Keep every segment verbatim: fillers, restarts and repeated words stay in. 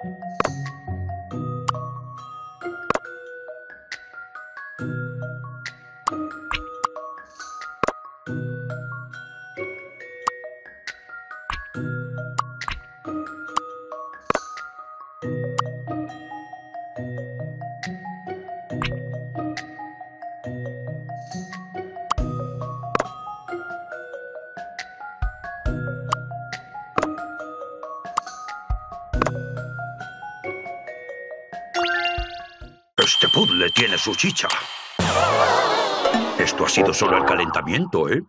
Este puzzle tiene su chicha. Esto ha sido solo el calentamiento, ¿eh?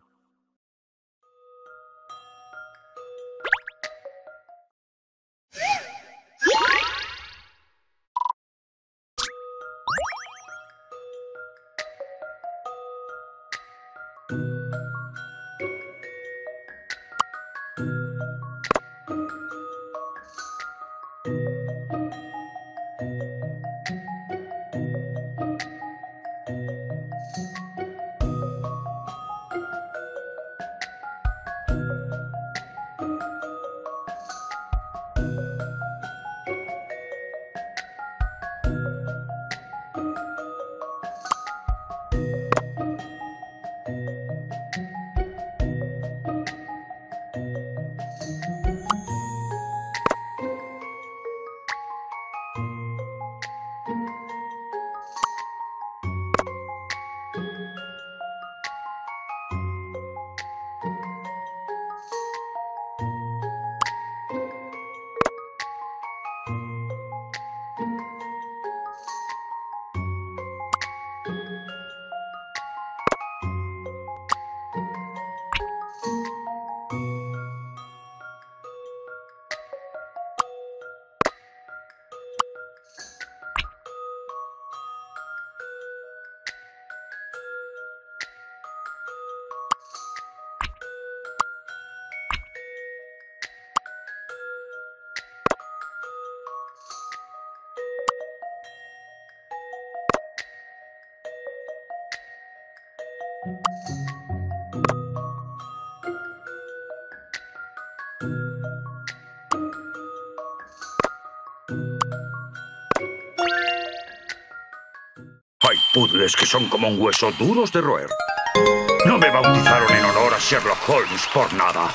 Hay puzzles que son como un hueso duros de roer. No me bautizaron en honor a Sherlock Holmes por nada.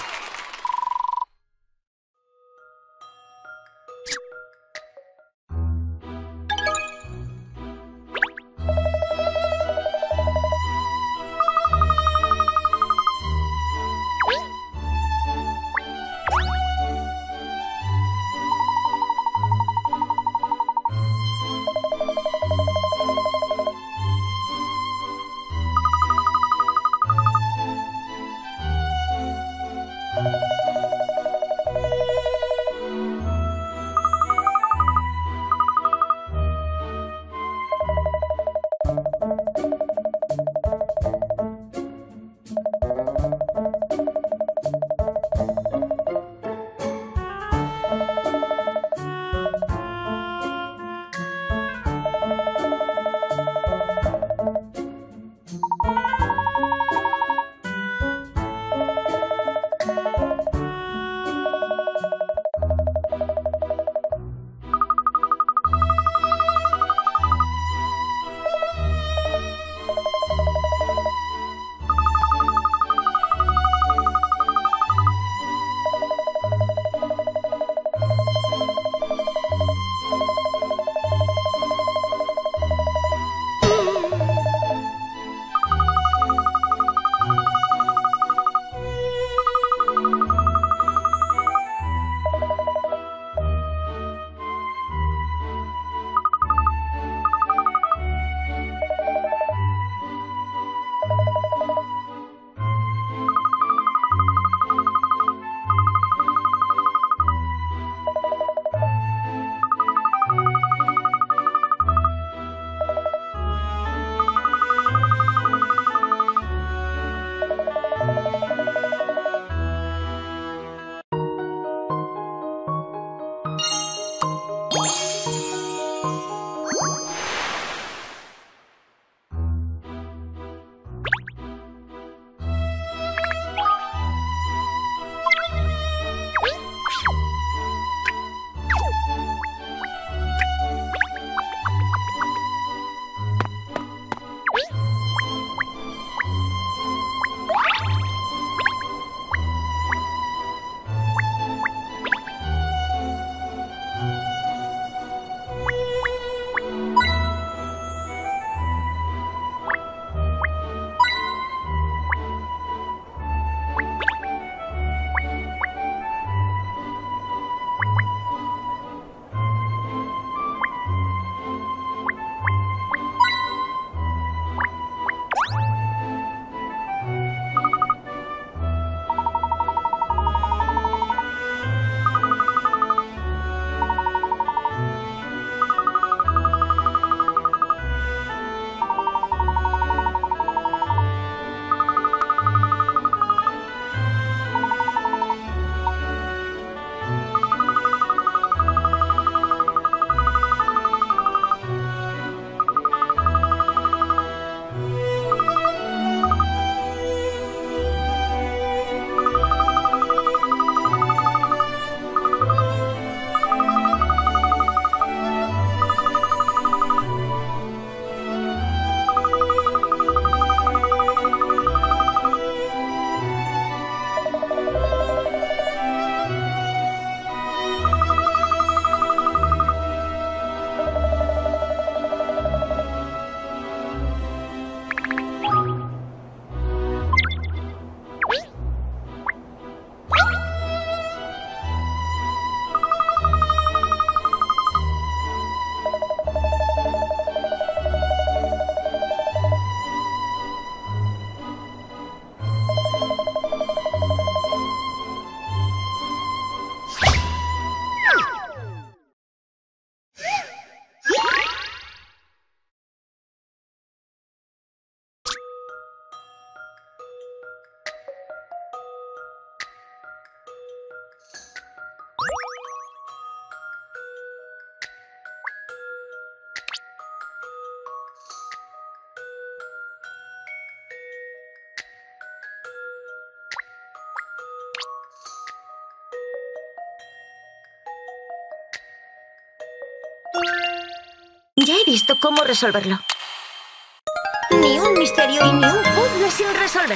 Ya he visto cómo resolverlo. Ni un misterio y ni un puzzle sin resolver.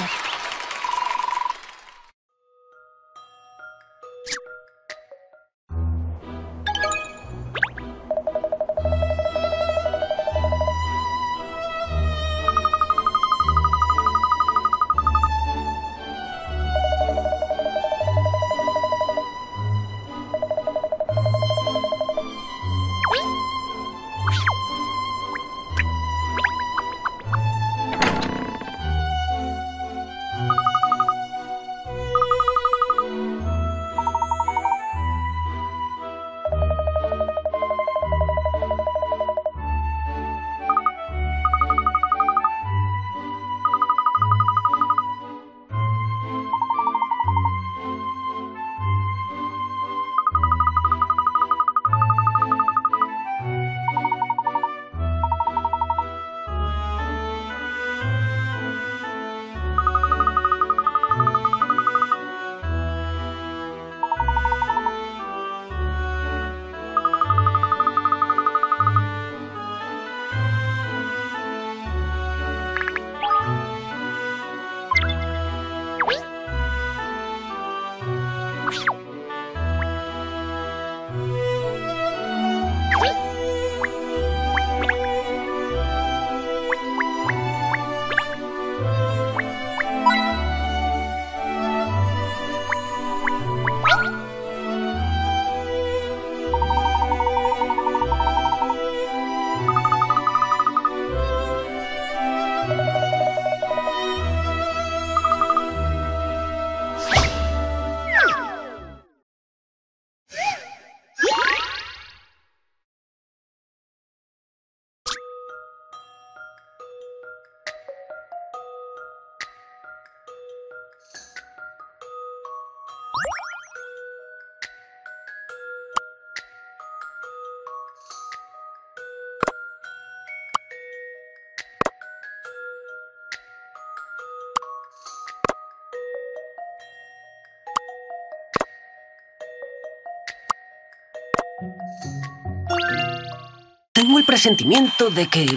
Tengo el presentimiento de que...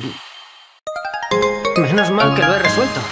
Menos mal que lo he resuelto.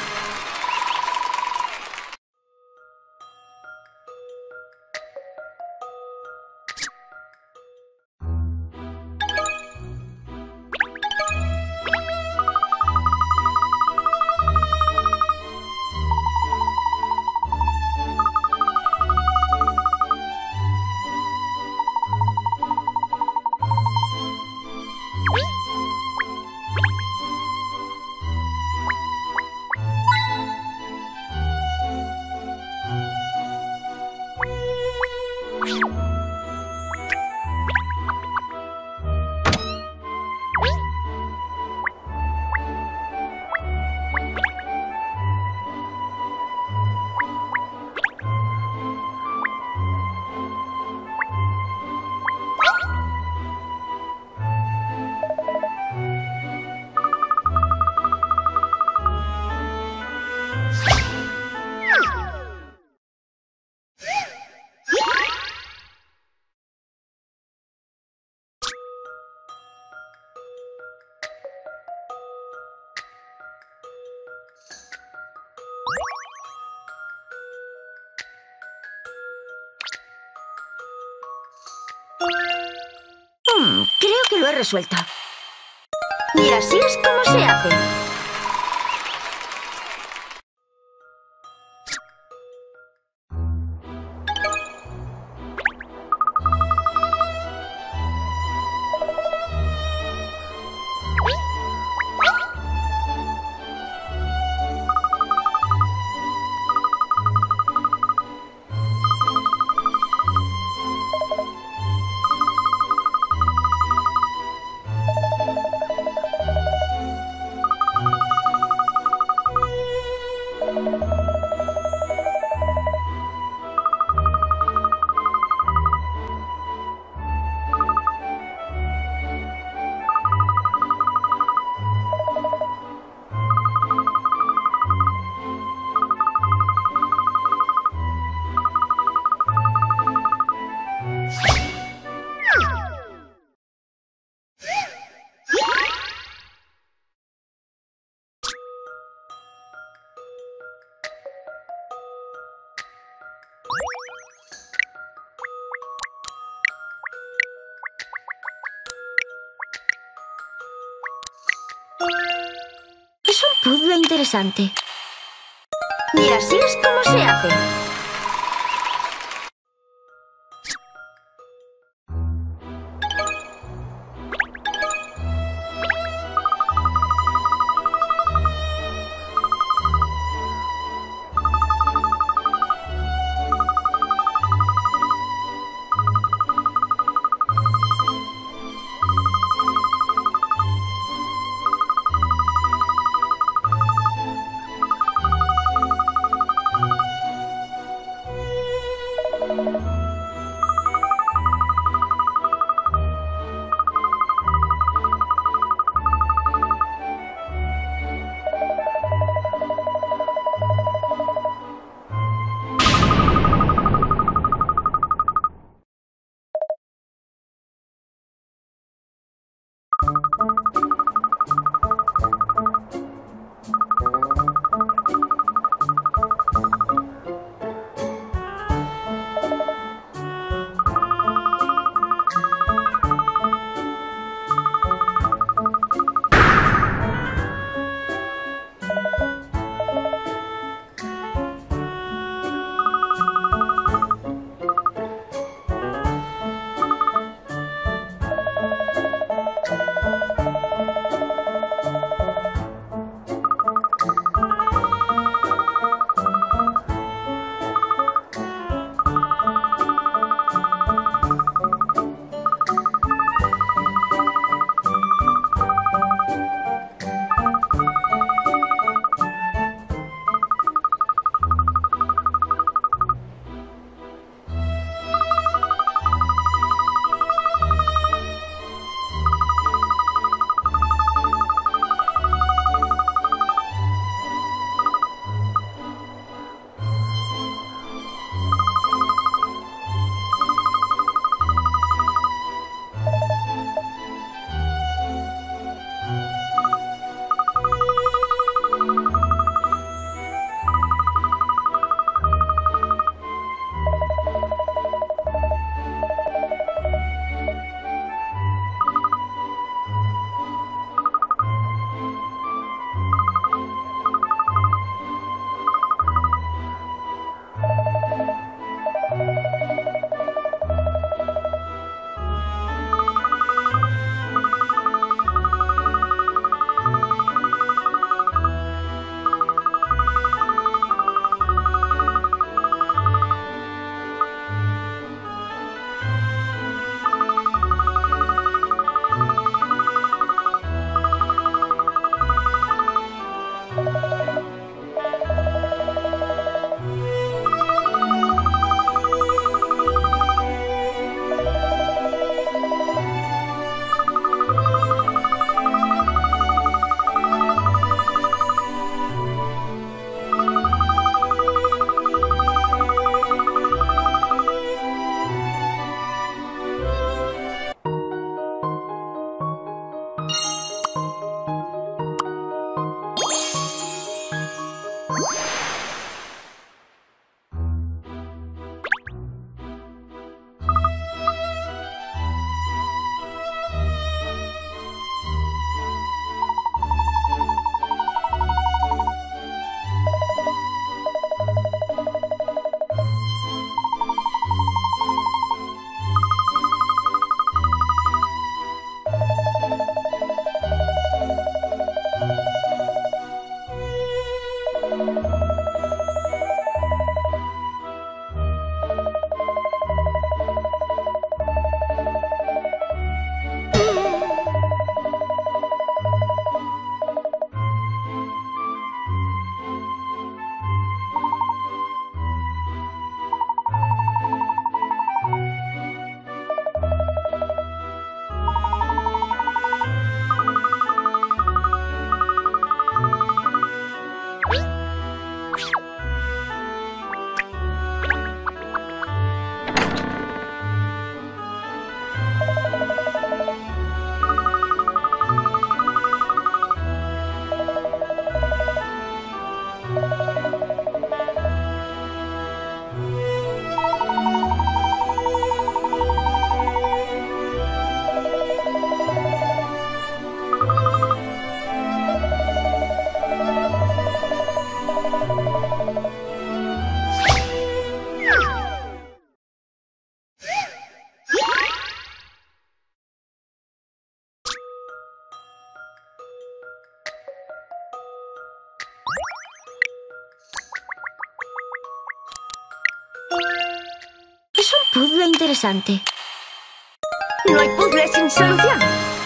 Hmm, creo que lo he resuelto. Y así es como se hace. puzzle interesante. Y así es como se hace. Es un puzzle interesante. No hay puzzle sin solución.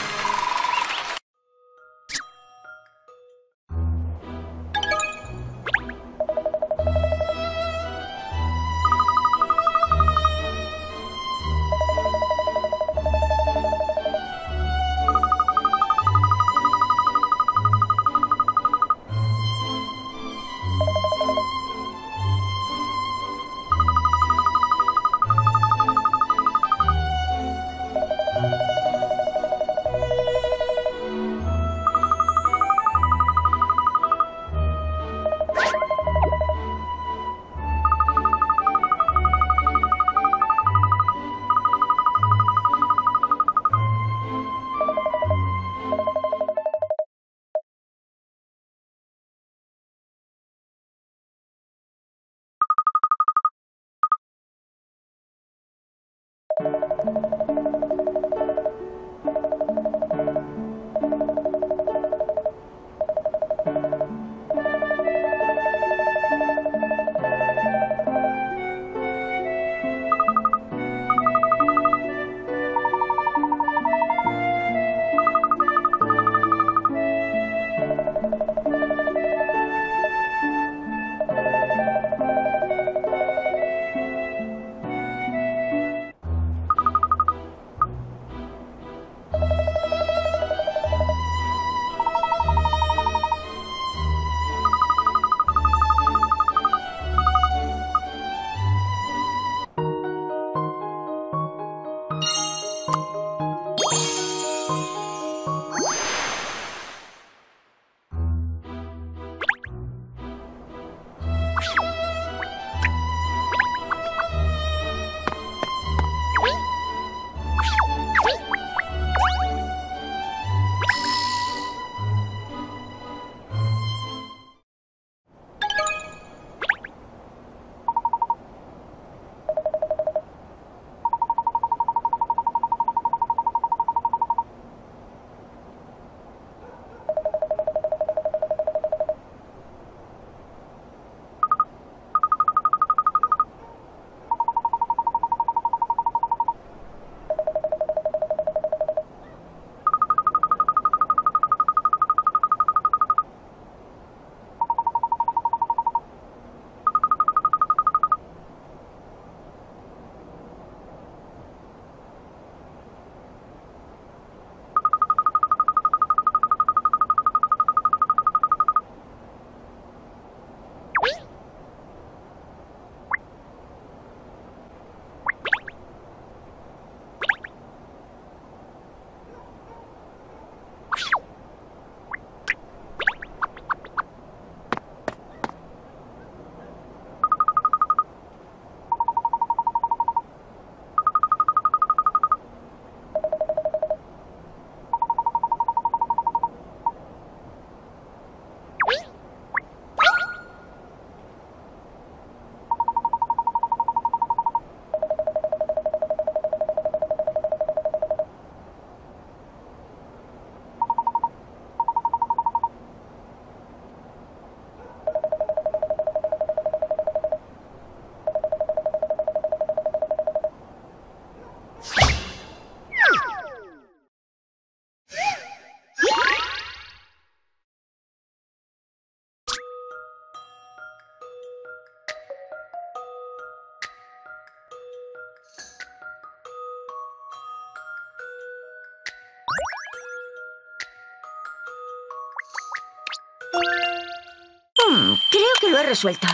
Hmm, creo que lo he resuelto.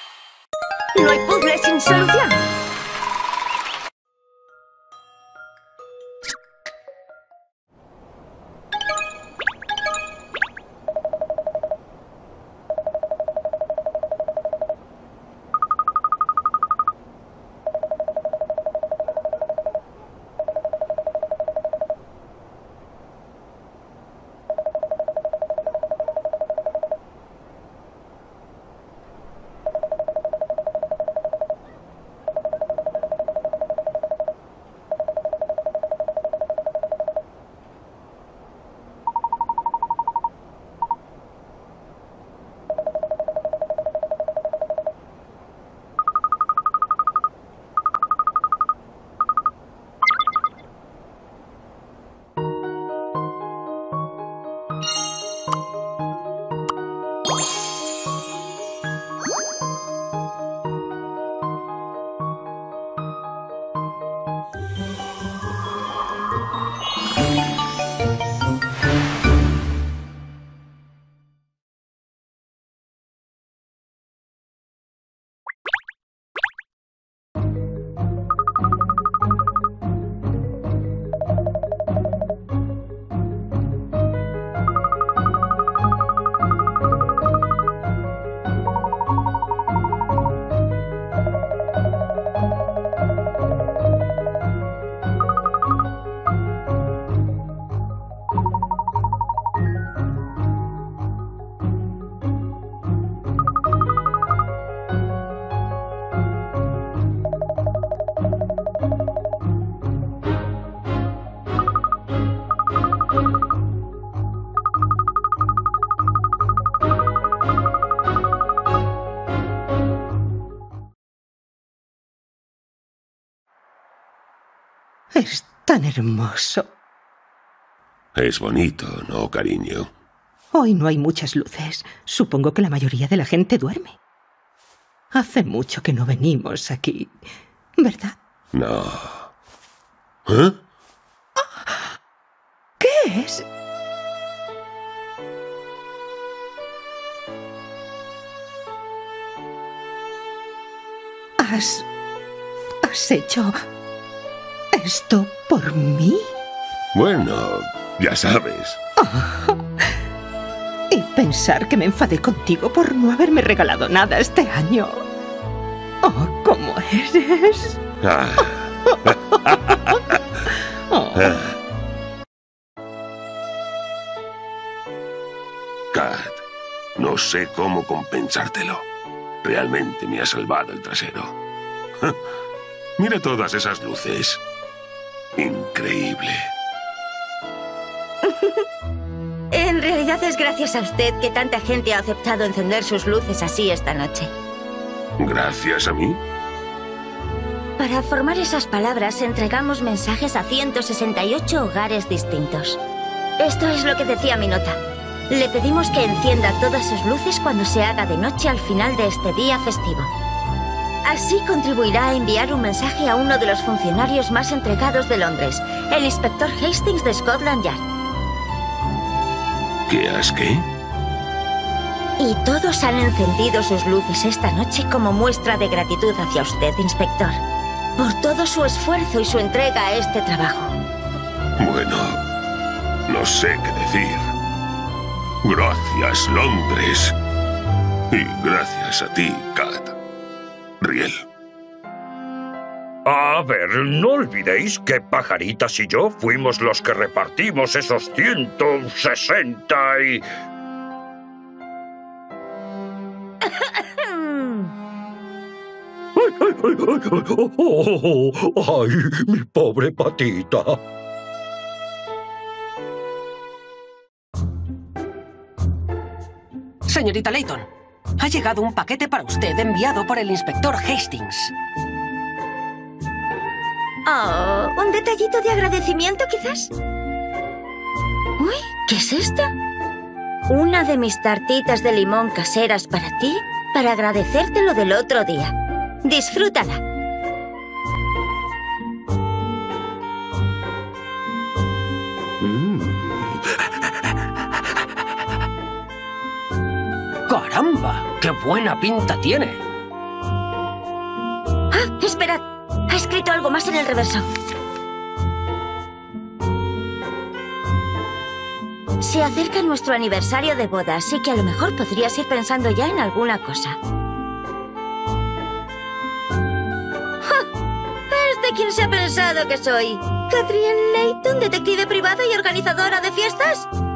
No hay puzzle sin solución. Es tan hermoso. Es bonito, ¿no, cariño? Hoy no hay muchas luces. Supongo que la mayoría de la gente duerme. Hace mucho que no venimos aquí, ¿verdad? No. ¿Eh? ¿Qué es? ¿Has... has hecho esto por mí? Bueno, ya sabes. Oh. Y pensar que me enfadé contigo por no haberme regalado nada este año. Oh, ¿cómo eres? Ah. Oh. Kat, no sé cómo compensártelo. Realmente me ha salvado el trasero. Mira todas esas luces. Increíble. En realidad es gracias a usted que tanta gente ha aceptado encender sus luces así esta noche. ¿Gracias a mí? Para formar esas palabras entregamos mensajes a ciento sesenta y ocho hogares distintos. Esto es lo que decía mi nota. Le pedimos que encienda todas sus luces cuando se haga de noche al final de este día festivo. Así contribuirá a enviar un mensaje a uno de los funcionarios más entregados de Londres, el inspector Hastings de Scotland Yard. ¿Qué has qué? Y todos han encendido sus luces esta noche como muestra de gratitud hacia usted, inspector, por todo su esfuerzo y su entrega a este trabajo. Bueno, no sé qué decir. Gracias, Londres. Y gracias a ti, Kat. Riel. A ver, no olvidéis que Pajaritas y yo fuimos los que repartimos esos ciento sesenta y... ¡Ay, ay, ay, ay, ay, oh, oh, ay, mi pobre patita! Señorita Layton, ha llegado un paquete para usted enviado por el inspector Hastings. Oh, ¿un detallito de agradecimiento, quizás? Uy, ¿qué es esto? Una de mis tartitas de limón caseras para ti, para agradecerte lo del otro día. Disfrútala. Mm. ¡Caramba! ¡Qué buena pinta tiene! ¡Ah, esperad! Ha escrito algo más en el reverso. Se acerca nuestro aniversario de boda, así que a lo mejor podrías ir pensando ya en alguna cosa. ¡Ja! ¿Es de quién se ha pensado que soy? ¿Catherine Layton, detective privada y organizadora de fiestas?